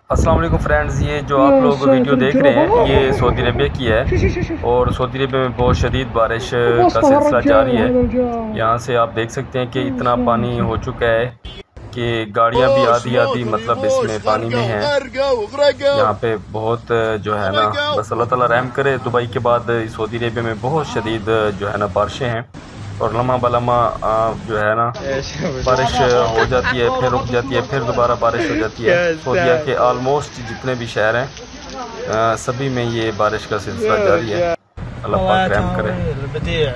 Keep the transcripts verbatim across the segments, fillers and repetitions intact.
अस्सलाम वालेकुम फ्रेंड्स, ये जो आप लोग वीडियो देख रहे हैं ये सऊदी अरबिया की है और सऊदी अरबिया में बहुत शदीद बारिश का सिलसिला जारी है। यहाँ से आप देख सकते हैं कि इतना पानी हो चुका है कि गाड़ियाँ भी आधी आधी मतलब इसमें पानी में हैं। यहाँ पे बहुत जो है ना, बस अल्लाह ताला रहम करे। दुबई के बाद सऊदी अरबिया में बहुत शदीद जो है ना बारिशें हैं और लम्हा बलमा जो है ना बारिश हो जाती है, फिर रुक जाती है, फिर दोबारा बारिश हो जाती है। सऊदीया के आलमोस्ट जितने भी शहर हैं सभी में ये बारिश का सिलसिला जारी है। अल्लाह पाक रहम करे।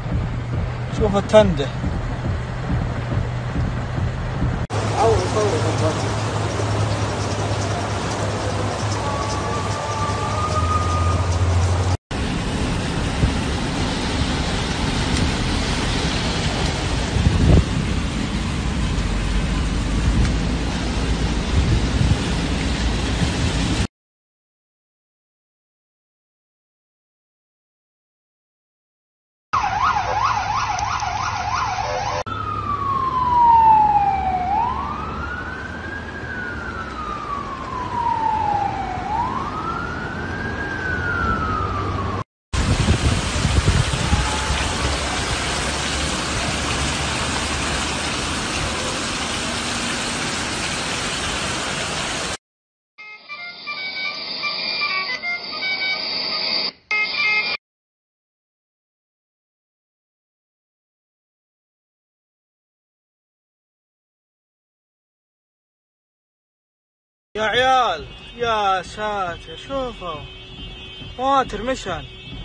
يا عيال يا ساتر شوفوا فواتر مشان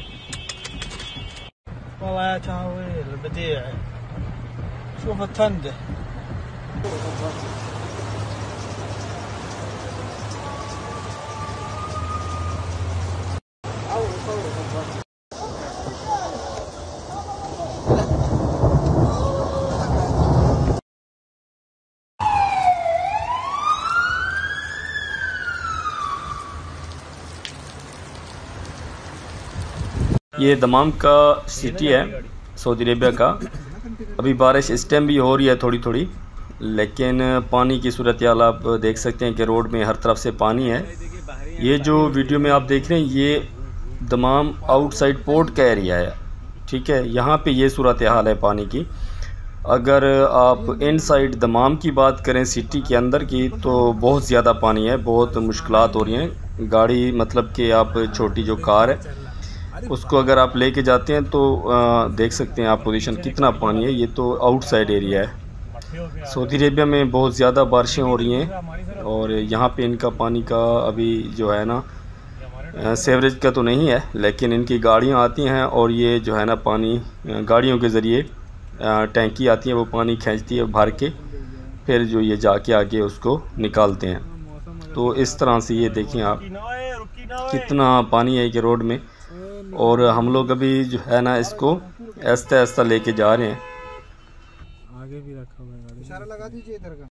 والله يا تهويل البديع. شوف التنده ये दमाम का सिटी है सऊदी अरेबिया का। अभी बारिश इस टाइम भी हो रही है थोड़ी थोड़ी, लेकिन पानी की सूरत हाल आप देख सकते हैं कि रोड में हर तरफ से पानी है। ये जो वीडियो में आप देख रहे हैं ये दमाम आउटसाइड पोर्ट का एरिया है, ठीक है। यहाँ पे ये सूरत हाल है पानी की। अगर आप इनसाइड दमाम की बात करें सिटी के अंदर की तो बहुत ज़्यादा पानी है, बहुत मुश्किलात हो रही हैं। गाड़ी मतलब कि आप छोटी जो कार है उसको अगर आप लेके जाते हैं तो आ, देख सकते हैं आप पोजीशन कितना पानी है। ये तो आउटसाइड एरिया है। सऊदी अरेबिया में बहुत ज़्यादा बारिशें हो रही हैं और यहाँ पे इनका पानी का अभी जो है ना सेवरेज का तो नहीं है, लेकिन इनकी गाड़ियाँ आती हैं और ये जो है ना पानी गाड़ियों के ज़रिए टैंकी आती है, वो पानी खींचती है भर के, फिर जो ये जाके आगे उसको निकालते हैं। तो इस तरह से ये देखें आप कितना पानी है कि रोड में, और हम लोग अभी जो है ना इसको ऐसा ऐसा लेके जा रहे हैं। आगे भी रखा हुआ है, इशारा लगा दीजिए इधर का।